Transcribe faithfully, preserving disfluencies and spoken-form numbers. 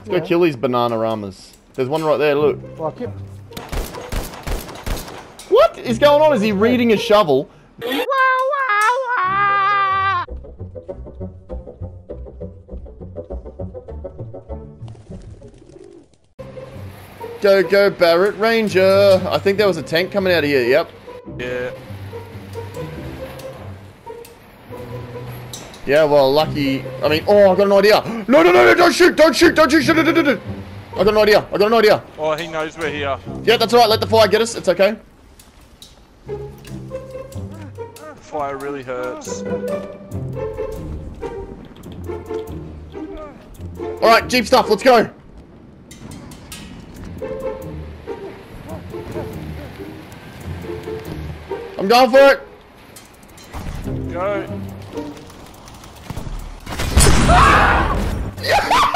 Let's go kill these banana-ramas. There's one right there, look. Like it. What is going on? Is he reading a shovel? Go, go, Barrot Ranger. I think there was a tank coming out of here, yep. Yeah. Yeah, well, lucky. I mean, oh, I got an idea. No, no, no, no, don't shoot, don't shoot, don't shoot, shoot, shoot, shoot, shoot. I got an idea, I got an idea. Oh, he knows we're here. Yeah, that's alright, let the fire get us, it's okay. Fire really hurts. Alright, jeep stuff, let's go. I'm going for it. Go. Yeah!